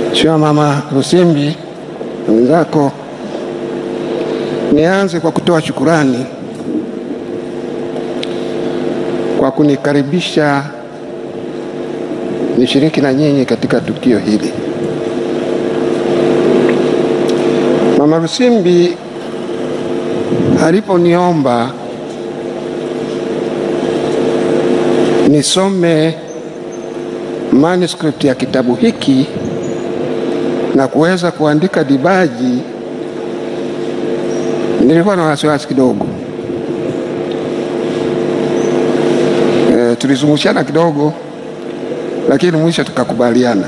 Mheshimiwa Mama Lusimbi na wenzako, nianze kwa kutoa shukurani kwa kunikaribisha nishiriki na nyinyi katika tukio hili. Mama Lusimbi aliponiomba nisome manuscript ya kitabu hiki na kuweza kuandika dibaji, nilikuwa na wasiwasi kidogo. Tulizungushana kidogo, lakini mwisho tukakubaliana.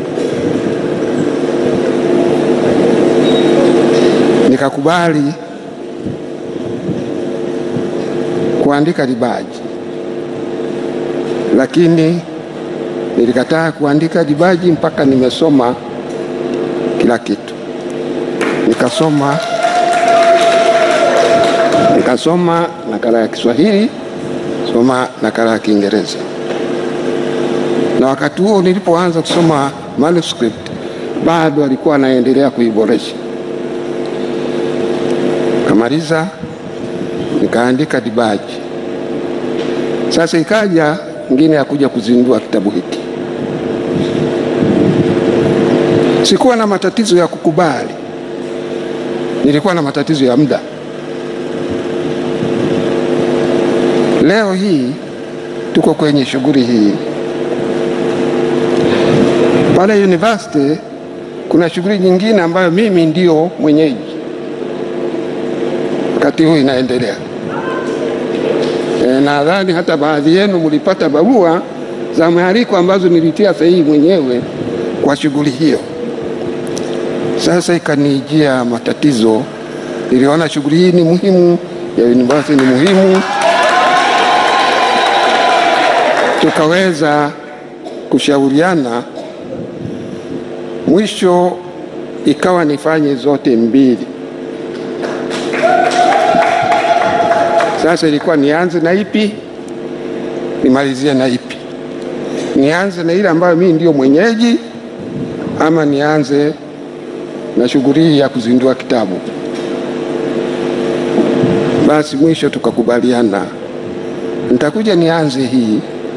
Nikakubali kuandika dibaji, lakini nilikataa kuandika dibaji mpaka nimesoma kila kitu. Nikasoma nakala ya Kiswahili, soma nakala ya Kiingereza. Na wakati huo nilipoanza kusoma manuscript, bado alikuwa anaendelea kuiboresha. Kamaliza, nikaandika dibaji. Sasa ikaja ngine ya kuja kuzindua kitabu hiki. Sikuwa na matatizo ya kukubali, nilikuwa na matatizo ya muda. Leo hii tuko kwenye shughuli hii. Pale university kuna shughuli nyingine ambayo mimi ndio mwenyeji. Wakati huu inaendelea. Nadhani hata baadhi yenu mlipata barua za mwaliko ambazo nilitia sahihi mwenyewe kwa shughuli hiyo. Sasa ikanijia matatizo. Niliona shughuli hii ni muhimu, ya university ni muhimu. Tukaweza kushauriana, mwisho ikawa nifanye zote mbili. Sasa ilikuwa nianze na ipi, nimalizie na ipi. Nianze na ile ambayo mimi ndio mwenyeji, ama nianze na shughuli ya kuzindua kitabu. Basi mwisho tukakubaliana, nitakuja nianze hii.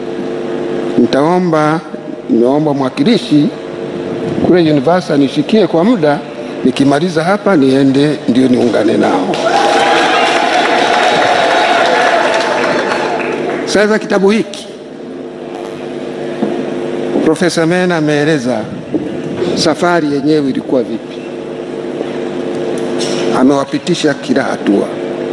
Nimeomba mwakilishi kule university nishikie kwa muda, nikimaliza hapa niende ndio niungane nao. Sasa kitabu hiki Profesa Mena ameeleza safari yenyewe ilikuwa vipi. Amewapitisha kila hatua.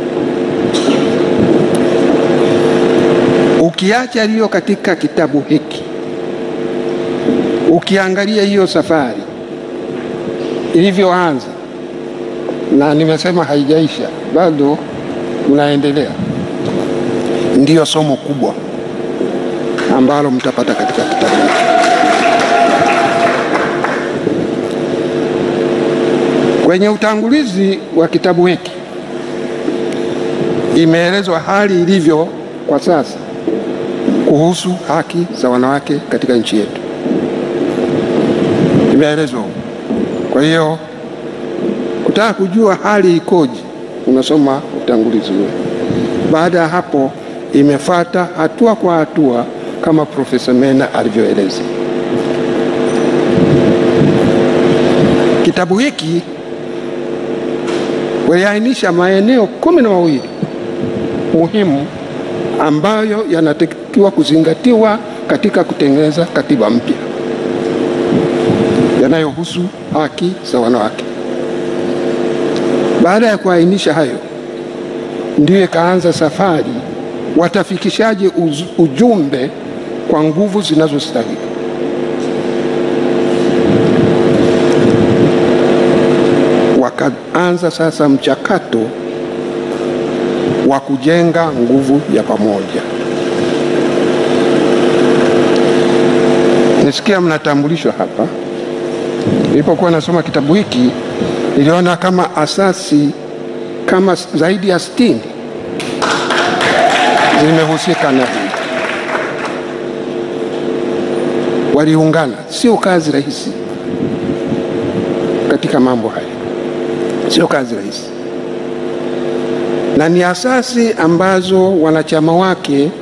Ukiacha hiyo katika kitabu hiki, ukiangalia hiyo safari ilivyoanza, na nimesema haijaisha, bado unaendelea, ndiyo somo kubwa ambalo mtapata katika kitabu hiki. Kwenye utangulizi wa kitabu hiki imeelezwa hali ilivyo kwa sasa kuhusu haki za wanawake katika nchi yetu. Imeelezwa. Kwa hiyo kutaka kujua hali ikoje, unasoma utangulizi huo. Baada ya hapo imefuata hatua kwa hatua kama Profesa Mena alivyoeleza. Kitabu hiki waliainisha maeneo 12 muhimu ambayo yanatakiwa kuzingatiwa katika kutengeneza katiba mpya yanayohusu haki za wanawake. Baada ya kuainisha hayo, ndiyo ikaanza safari, watafikishaje ujumbe kwa nguvu zinazostahili. Wakaanza sasa mchakato wa kujenga nguvu ya pamoja. Nisikia mnatambulishwa hapa. Nilipokuwa nasoma kitabu hiki, niliona kama asasi kama zaidi ya 60 zimehusika na hii. Waliungana, sio kazi rahisi. katika mambo haya. Sio kazi rahisi, na ni asasi ambazo wanachama wake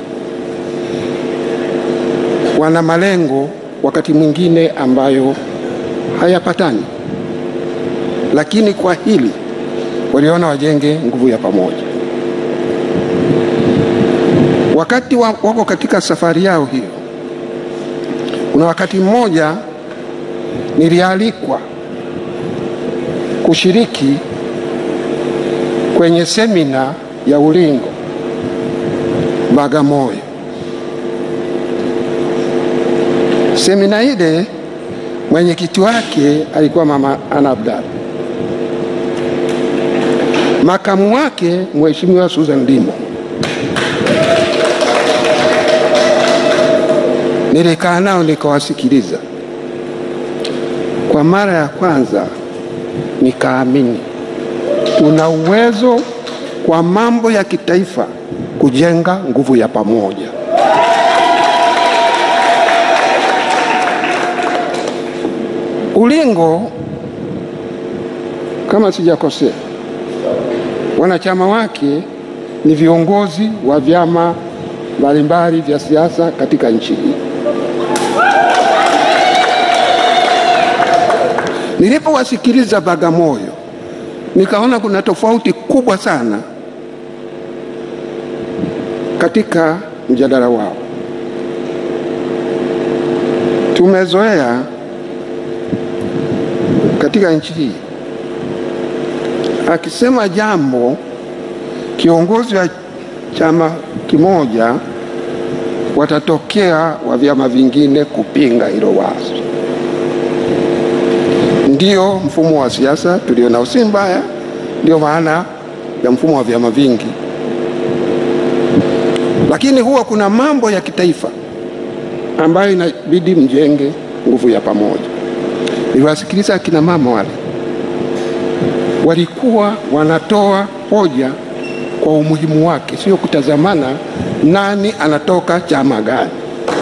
wana malengo wakati mwingine ambayo hayapatani, lakini kwa hili waliona wajenge nguvu ya pamoja. Wakati wako katika safari yao hiyo, kuna wakati mmoja nilialikwa kushiriki kwenye semina ya ulingo Bagamoyo. Semina ile mwenyekiti wake alikuwa Mama Ana Abdalla, makamu wake Mheshimiwa Susan Limo. Nilikaa nao nikawasikiliza. Kwa mara ya kwanza nikaamini tuna uwezo kwa mambo ya kitaifa kujenga nguvu ya pamoja. Ulingo, kama sijakosea, wanachama wake ni viongozi wa vyama mbalimbali vya siasa katika nchi hii. Nilipowasikiliza Bagamoyo, nikaona kuna tofauti kubwa sana katika mjadala wao. Tumezoea katika nchi hii, akisema jambo kiongozi wa chama kimoja, watatokea wa vyama vingine kupinga hilo wazo. Ndio mfumo wa siasa tulio nao, si mbaya, ndio maana ya mfumo wa vyama vingi. Lakini huwa kuna mambo ya kitaifa ambayo inabidi mjenge nguvu ya pamoja. Niliwasikiliza akina mama wale, walikuwa wanatoa hoja kwa umuhimu wake, sio kutazamana nani anatoka chama gani.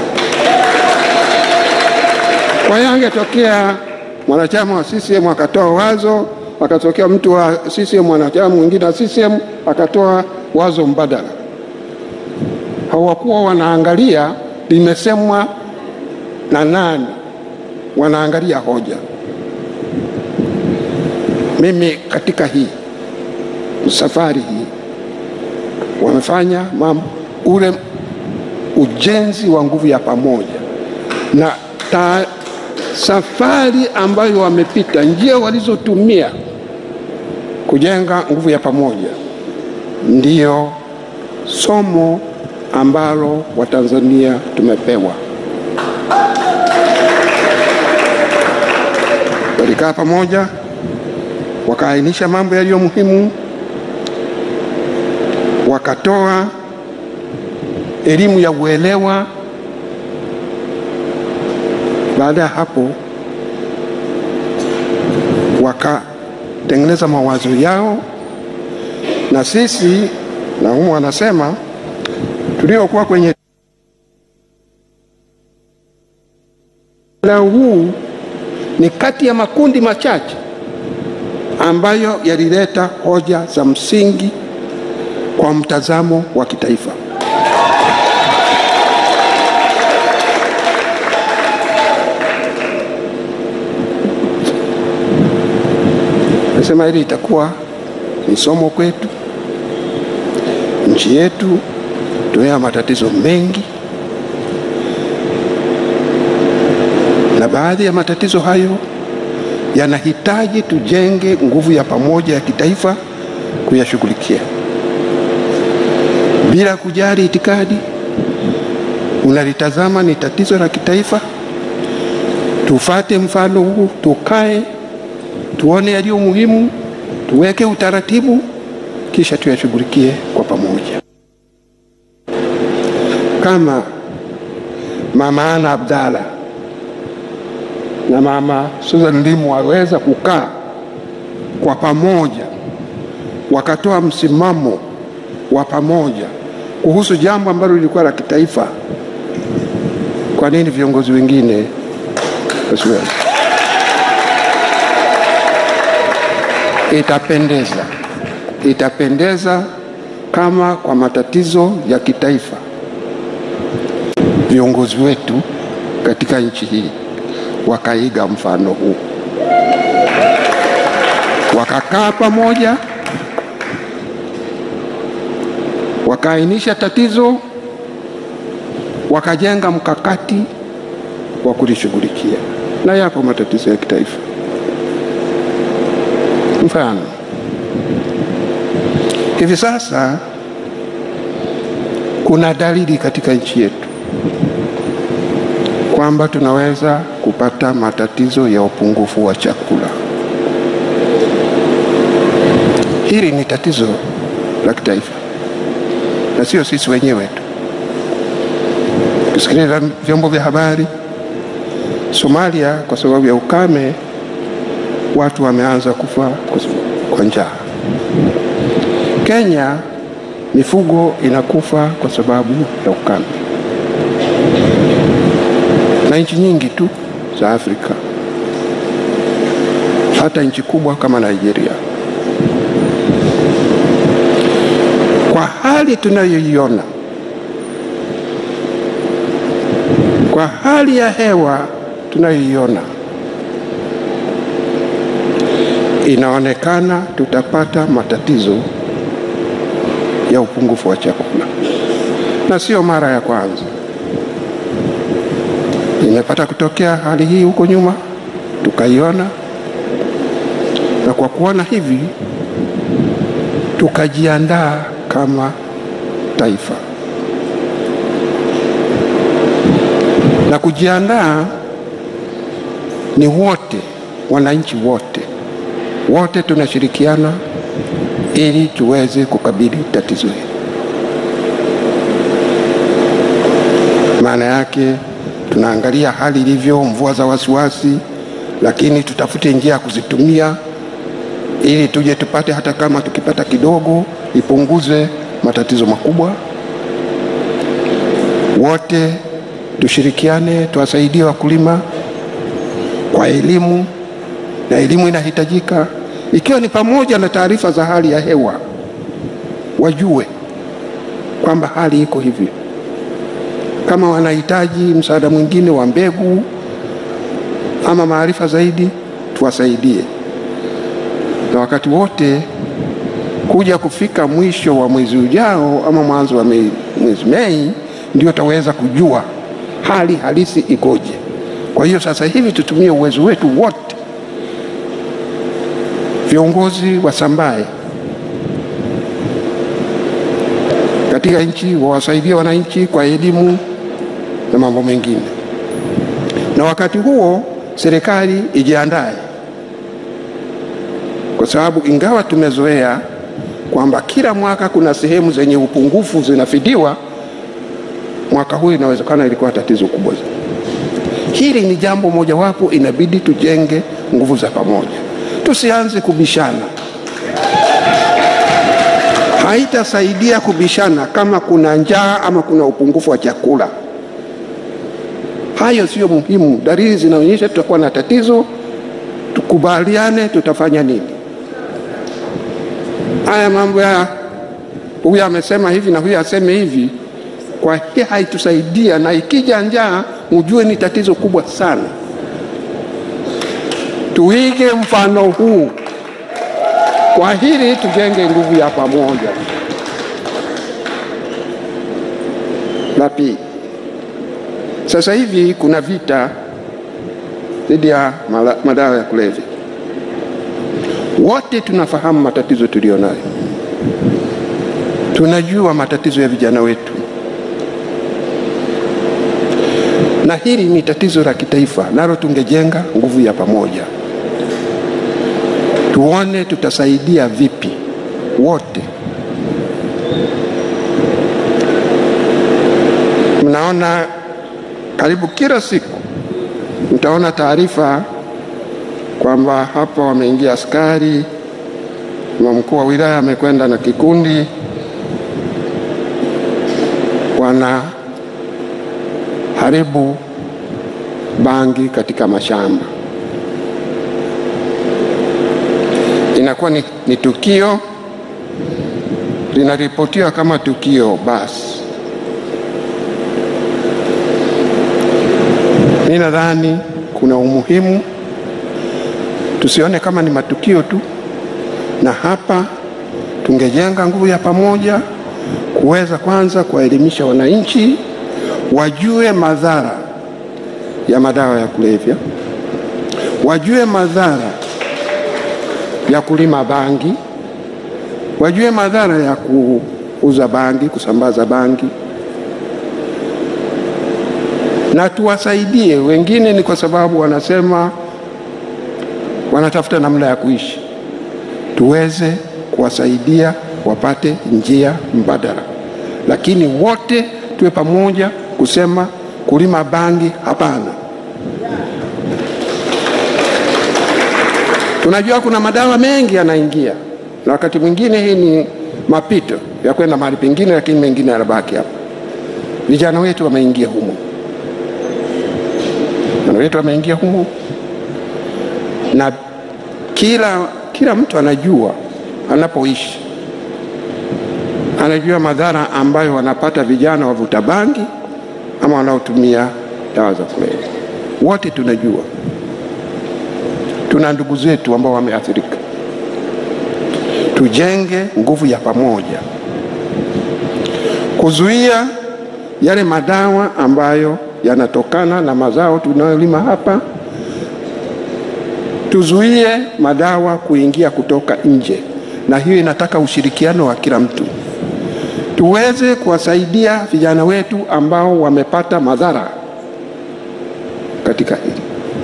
Kwa hiyo angetokea mwanachama wa CCM akatoa wazo, akatokea mtu wa CCM mwanachama mwingine wa CCM akatoa wazo mbadala, hawakuwa wanaangalia limesemwa na nani, wanaangalia hoja. Mimi katika hii safari hii wamefanya mambo, ule ujenzi wa nguvu ya pamoja, na safari ambayo wamepita, njia walizotumia kujenga nguvu ya pamoja, ndiyo somo ambalo Watanzania tumepewa. Walikaa pamoja, wakaainisha mambo yaliyo muhimu, wakatoa elimu ya uelewa. Baada ya hapo wakatengeneza mawazo yao, na sisi na humu wanasema tuliokuwa kwenye leo huu ni kati ya makundi machache ambayo yalileta hoja za msingi kwa mtazamo wa kitaifa. Nasema hili itakuwa ni somo kwetu. Nchi yetu tuna matatizo mengi, na baadhi ya matatizo hayo yanahitaji tujenge nguvu ya pamoja ya kitaifa kuyashughulikia bila kujali itikadi. Unalitazama ni tatizo la kitaifa, tufate mfano huu, tukae tuone yaliyo muhimu, tuweke utaratibu, kisha tuyashughulikie kwa pamoja. Kama Mama Ana Abdalla na Mama Susan Limo waweza kukaa kwa pamoja wakatoa msimamo wa pamoja kuhusu jambo ambalo lilikuwa la kitaifa, kwa nini viongozi wengine wasiweze? Itapendeza kama kwa matatizo ya kitaifa viongozi wetu katika nchi hii wakaiga mfano huu, wakakaa pamoja, wakaainisha tatizo, wakajenga mkakati wa kulishughulikia. Na yapo matatizo ya kitaifa. Mfano, hivi sasa kuna dalili katika nchi yetu kwamba tunaweza kupata matatizo ya upungufu wa chakula. Hili ni tatizo la kitaifa na sio sisi wenyewe tu. Tusikiliza vyombo vya habari, Somalia kwa sababu ya ukame watu wameanza kufa kwa njaa. Kenya mifugo inakufa kwa sababu ya ukame. Na nchi nyingi tu za Afrika, hata nchi kubwa kama Nigeria. Kwa hali tunayoiona, kwa hali ya hewa tunayoiona, inaonekana tutapata matatizo ya upungufu wa chakula. Na sio mara ya kwanza. Imepata kutokea hali hii huko nyuma, tukaiona, na kwa kuona hivi tukajiandaa kama taifa. Na kujiandaa ni wote, wananchi wote tunashirikiana ili tuweze kukabili tatizo hili. Maana yake tunaangalia hali ilivyo, mvua za wasiwasi, lakini tutafute njia ya kuzitumia ili tuje tupate, hata kama tukipata kidogo, ipunguze matatizo makubwa. Wote tushirikiane, tuwasaidie wakulima kwa elimu, na elimu inahitajika, ikiwa ni pamoja na taarifa za hali ya hewa. Wajue kwamba hali iko hivi. Kama wanahitaji msaada mwingine wa mbegu ama maarifa zaidi, tuwasaidie. Na wakati wote kuja kufika mwisho wa mwezi ujao ama mwanzo wa mwezi Mei ndio taweza kujua hali halisi ikoje. Kwa hiyo sasa hivi tutumie uwezo wetu wote, viongozi wasambae katika nchi, wawasaidie wananchi kwa elimu na mambo mengine. Na wakati huo serikali ijiandae, kwa sababu ingawa tumezoea kwamba kila mwaka kuna sehemu zenye upungufu zinafidiwa, mwaka huu inawezekana ilikuwa tatizo kubwa. Hili ni jambo mojawapo inabidi tujenge nguvu za pamoja. Tusianze kubishana. Haitasaidia kubishana kama kuna njaa ama kuna upungufu wa chakula. Hayo sio muhimu. Dalili zinaonyesha tutakuwa na tatizo, tukubaliane tutafanya nini. Haya mambo ya huyu amesema hivi na huyu aseme hivi, kwa hiyo haitusaidia, na ikija njaa ujue ni tatizo kubwa sana. Tuige mfano huu. Kwa hili tujenge nguvu ya pamoja. La pili, sasa hivi kuna vita dhidi ya madawa ya kulevya. Wote tunafahamu matatizo tulionayo. Tunajua matatizo ya vijana wetu. Na hili ni tatizo la kitaifa, nalo tungejenga nguvu ya pamoja. Tuone tutasaidia vipi wote. Mnaona karibu kila siku mtaona taarifa kwamba hapa wameingia askari, na mkuu wa wilaya amekwenda na kikundi, wana haribu bangi katika mashamba. inakuwa ni tukio, linaripotiwa kama tukio basi. Mimi nadhani kuna umuhimu tusione kama ni matukio tu, na hapa tungejenga nguvu ya pamoja kuweza kwanza kuwaelimisha wananchi wajue madhara ya madawa ya kulevya, wajue madhara ya kulima bangi, wajue madhara ya kuuza bangi, kusambaza bangi, na tuwasaidie. Wengine ni kwa sababu wanasema wanatafuta namna ya kuishi, tuweze kuwasaidia wapate njia mbadala, lakini wote tuwe pamoja kusema kulima bangi hapana. Tunajua kuna madawa mengi yanaingia, na wakati mwingine hii ni mapito ya kwenda mahali pengine, lakini mengine yanabaki hapa. Vijana wetu wameingia humo, na kila mtu anajua anapoishi, anajua madhara ambayo wanapata vijana wavuta bangi ama wanaotumia dawa za kulevya. Wote tunajua, tuna ndugu zetu ambao wameathirika. Tujenge nguvu ya pamoja kuzuia yale madawa ambayo yanatokana na mazao tunayolima hapa. Tuzuie madawa kuingia kutoka nje, na hiyo inataka ushirikiano wa kila mtu. Tuweze kuwasaidia vijana wetu ambao wamepata madhara katika hili.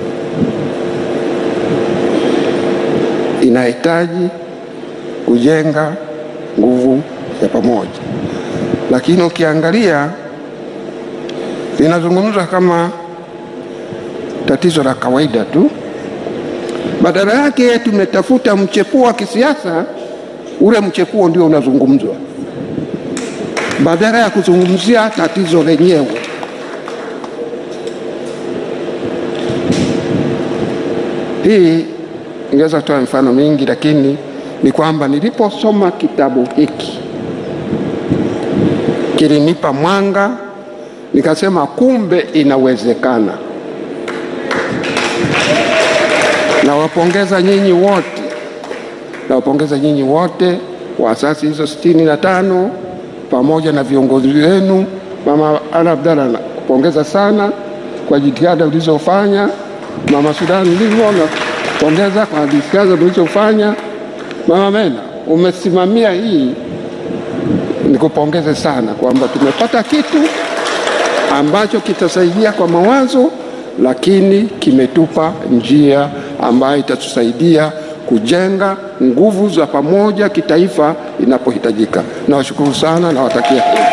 Inahitaji kujenga nguvu ya pamoja, lakini ukiangalia linazungumzwa kama tatizo la kawaida tu. Badala yake tumetafuta mchepuo wa kisiasa, ule mchepuo ndio unazungumzwa badala ya kuzungumzia tatizo lenyewe. Hii ingeweza kutoa mfano mingi, lakini ni kwamba niliposoma kitabu hiki kilinipa mwanga, nikasema kumbe inawezekana. Nawapongeza nyinyi wote wa asasi hizo 65 pamoja na viongozi wenu. Mama Ana Abdalla, nakupongeza sana kwa jitihada ulizofanya. Mama Sudan Livo, nakupongeza kwa jitihada ulizofanya. Mama Mena, umesimamia hii, nikupongeze sana kwamba tumepata kitu ambacho kitasaidia kwa mawazo, lakini kimetupa njia ambayo itatusaidia kujenga nguvu za pamoja kitaifa inapohitajika. Nawashukuru sana na watakia